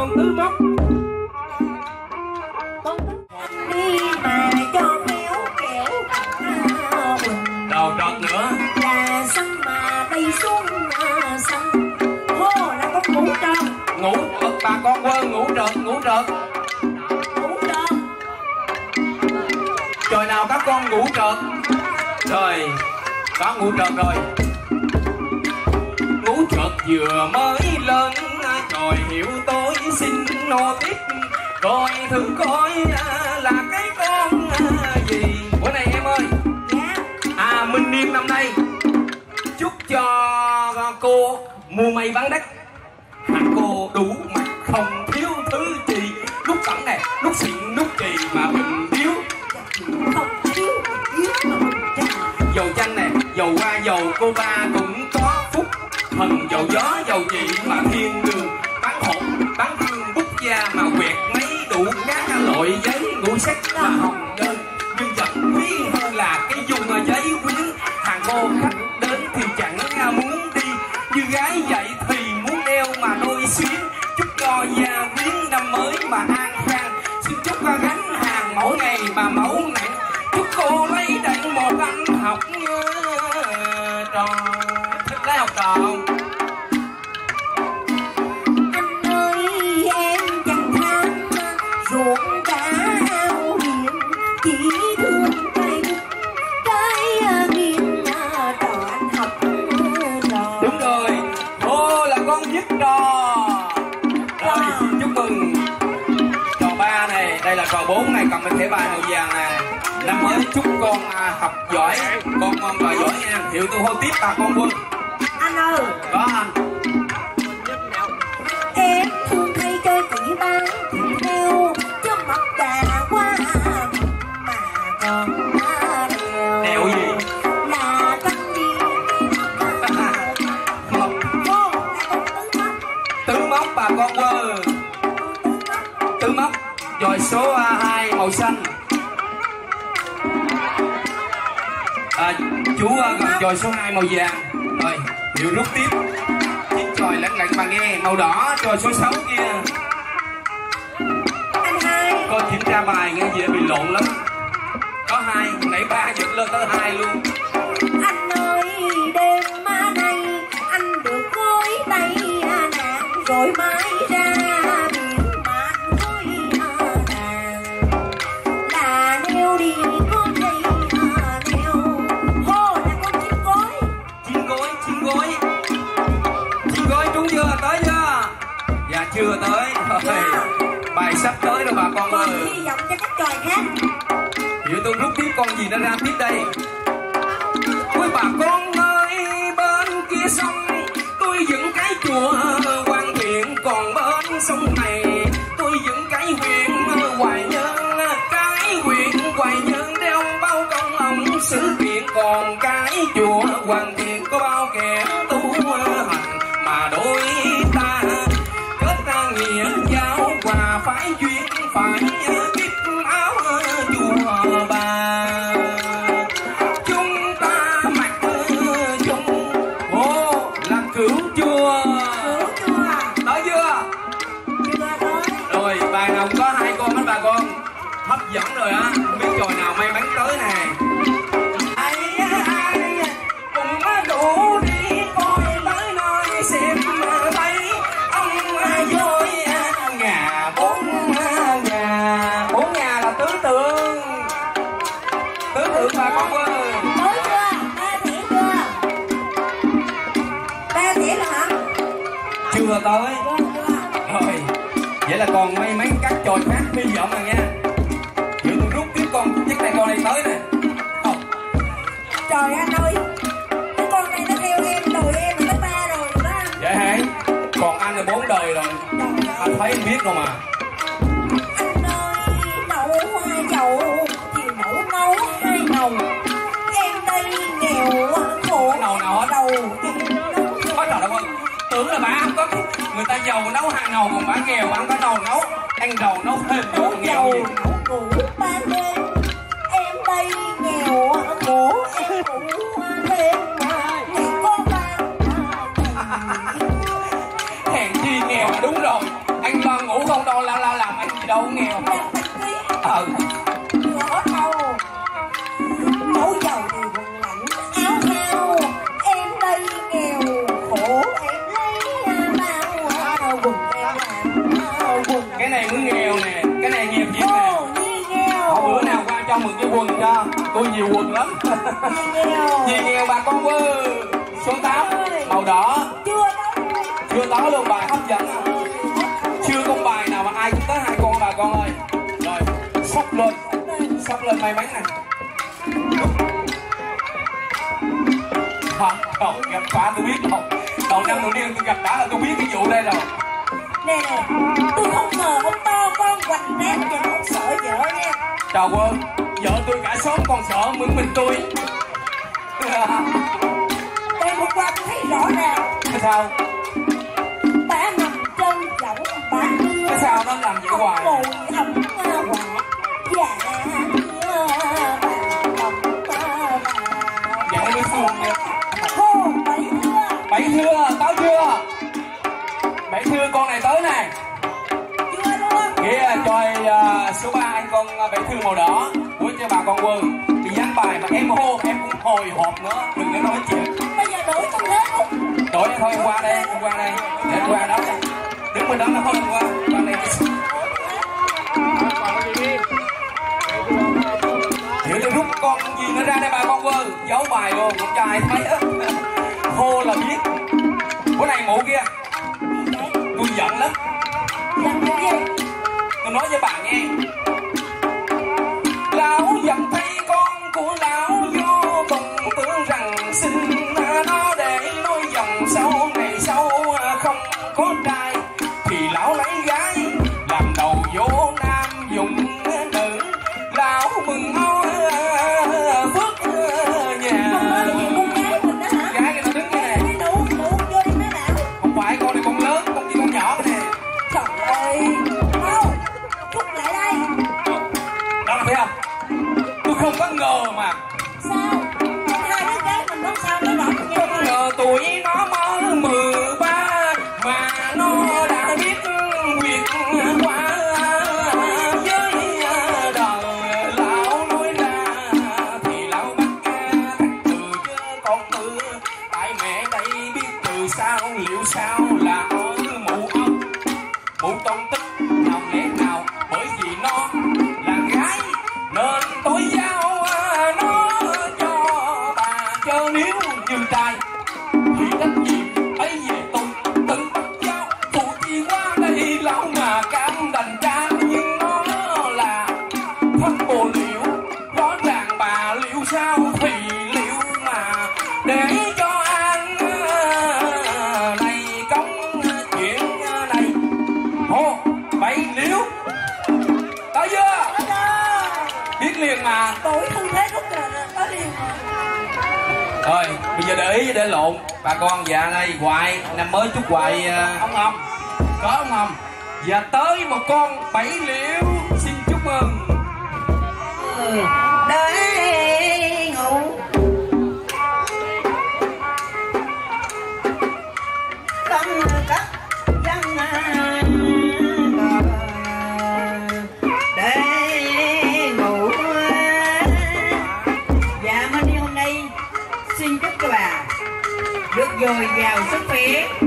con Tứ Móc. Đi mà cho kéo kéo Đầu trọt nữa là sân mà bay xuống sân hô là con ngủ trợt. Ngủ bà con quên ngủ trợt. Ngủ trợt. Trời nào các con ngủ trợt. Trời có ngủ trợt rồi. Ngủ trợt vừa mới lên trời hiểu tối xin nô tiếp coi thử coi là cái con gì. Bữa nay em ơi. Dạ. Minh Niên năm nay chúc cho cô mua may bán đắt, hạt cô đủ mặt không thiếu thứ gì, lúc tẩm nè, lúc xịn, lúc trì mà bình điếu, Không thiếu yếu mà dầu chanh nè, dầu hoa, dầu cô ba cũng có phúc, thần dầu gió, dầu chị mà thiên đường, bán hột, bán hương, bút da mà quẹt mấy đủ các loại giấy ngũ sắc và hồng đơn, nhưng vẫn quý hơn là cái dùng giấy quyến. Hàng cô khách đến thì chẳng muốn đi, như gái vậy thì muốn đeo mà đôi xuyến. Chúc cho gia quyến năm mới mà an khang, xin chúc gánh hàng mỗi ngày mà mẫu nặng. Chúc cô lấy đặng một anh học trò. Thích lấy học trò không? anh ơi em chẳng tham ruộng cả ao hiền, chỉ thương cái nghiêng trò anh học trò. Đúng rồi, cô là con nhất trò. Rồi xin chúc mừng trò 3 này, đây là trò 4 này, cầm cái thẻ bài màu vàng nè. Năm mới chúc con học giỏi, con trò giỏi nha. Hiệu tôi hô tiếp bà con Quân. Anh ơi. Có anh. Em thương thay cho chị bán thịt heo cho mập đà quá mà còn đèo. Đèo gì? Là cánh đi. Tứ Móc bà con Quân. Tứ Móc rồi số 2 màu xanh. Chú gần rồi số 2 màu vàng. Rồi hiệu rút tiếp. Chiếc tròi lặng lặng bà nghe màu đỏ rồi số 6 kia. Anh hai. Con kiểm tra bài nghe dễ bị lộn lắm. Có 2, nãy 3 giật lên tới 2 luôn. Anh ơi đêm má này anh được gối tay nàng rồi mai ra biển mà anh với nàng là neo đi con dây neo hô là con chim gối. Chim gối, chim gối. Chim gối trúng chưa? Tới chưa? Dạ chưa tới. Rồi. Bài sắp tới rồi bà con ơi. Con hy vọng cho các tròi khác. Vậy tôi rút tiếp con gì nó ra tiếp đây. Ôi bà con ơi, bên kia sông tôi dựng cái chùa Quan Thiện, còn bên sông này tôi dựng cái huyện Hoài Nhân. Cái huyện Hoài Nhân đeo bao công ông sự kiện, còn cái chùa Quan Thiện có bao kẻ tu hành mà đôi ta kết ra nghĩa giao và phải duyên phải kiếp áo chùa bà. Chúng ta mặc chung ô là cửu chùa. Tới chưa? Rồi bài nào có 2 con hết bà con. Hấp dẫn rồi á. Không biết trò nào may mắn tới nè. Ai cùng đủ đi coi tới nơi xem thấy ông vui nhà 4 nhà. 4 nhà là tứ tượng. Tứ tượng bà con ơi. Tới chưa? 3 thẻ chưa? 3 thẻ rồi hả? Chưa tới. Rồi vậy là còn may mắn các trò khác hy vọng rồi nha. Vậy tôi rút tiếp con chiếc này, con này tới nè. Không. Trời anh ơi, cái con này nó theo em đời em là tới 3 rồi đó. Vậy hả? Còn anh là 4 đời rồi. Anh thấy em biết rồi mà. Anh ơi, nấu 2 chậu thì nấu 2 nồi. Em đây nghèo khổ Nồi nào hết đầu. Có trời đâu ơi. Tưởng là bà không có người ta giàu nấu 2 nồi, còn bà nghèo bà không có nồi nấu. Ăn dầu nấu thêm Nấu nấu nghèo dầu gì. nấu củ ban đêm. Em đây nghèo khổ em cũng thêm thì có ban. Hèn chi nghèo là đúng rồi. Anh lo ngủ không đâu la làm anh gì đâu nghèo. Lỡ đâu nấu dầu thì quần lạnh áo hao, em đây nghèo khổ em lấy bao quần em làm quần. Cái này mới nghèo nè, cái này nghiệp gì nè. Hôm bữa nào qua cho mượn cái quần cho, tôi nhiều quần lắm. Vì nghèo bà con ơi. Số 8 màu đỏ. Chưa tới luôn, bài hấp dẫn à. Chưa con bài nào mà ai cũng tới 2 con bà con ơi. Rồi sắp lên may mắn này. Không gặp quả tôi biết không. Đầu năm đầu tiên tôi gặp đã là tôi biết cái vụ đây rồi. Nè tôi không ngờ ông to con quạnh nét vậy mà ông sợ vợ nha. Trời ơi, vợ tôi cả xóm còn sợ mình tôi. Đây hôm qua tôi thấy rõ ràng. Sao? Bà nằm trên chõng bà đưa. Cái sao nó làm vậy hoài? Ngồi ấm quả. Dạ Vậy mới xuồng nha. Hô Bảy thưa Tới chưa? Bảy thưa con này tới nè. Chưa luôn. Kìa trời số 3 anh con Bảy thưa màu đỏ. Của cho bà con Quân. Thì dán bài mà em hô em cũng hồi hộp nữa. Đừng có nói chuyện. Bây giờ đổi con thế không? Đổi thôi em qua đây. Để qua đó. Đứng bên đó là thôi em qua. Qua đây. Hiểu tôi rút con gì nó ra đây bà con ơi. Giấu bài luôn, không cho ai thấy hết. Hô là biết. Bữa này ngủ kia. Tôi giận lắm. Giận cái gì? Tôi nói với bà nghe. Lão giận thấy con của lão vô cùng tưởng rằng xin nó để nói dòng sau này sau không có trai. Thì lão lấy gái làm đầu vô nam dụng nữ. Lão mừng ôi phước nhà. Con nói gì con gái mình đó hả? Gái người ta đứng cái này. Đủ vô đi mấy bạn. Không phải con này con lớn, con gì con nhỏ cái này. Trời ơi. Đâu Trúc lại đây. Đó là thấy không? Tôi không có ngờ mà. Sao? Hai đứa gái mình nói sao nó rõ như Không vậy? ngờ tuổi nó mới 13 mà nó đã biết việc qua với đời. Lão nói ra thì lão bắt thằng từ chứ con tư. Tại mẹ đây biết từ sao liệu sao là ở mụ ông mụ tôn tích nào lẽ nào, bởi vì nó là gái nên tôi giao nó cho bà chớ. Nếu như trai thì trách nhiệm ấy về tôi tự bắt giao phụ chi qua đây. Lão mà cam đành cha nhưng nó là thân bồ liễu. Rõ ràng bà liệu sao thì liệu mà để cho anh này công chuyện này. Hô Bảy liễu tới chưa? Biết liền mà. Tuổi thân thế rút rồi tới liền mà. Rồi bây giờ để ý để lộn bà con. Dạ đây hoài năm mới chúc hoài ông Hồng có ông Hồng. Và tới một con Bảy liễu xin chúc mừng. Để ngủ không cất dân để ngủ. Dạ Minh hôm nay xin chúc cho bà được dồi dào sức khỏe,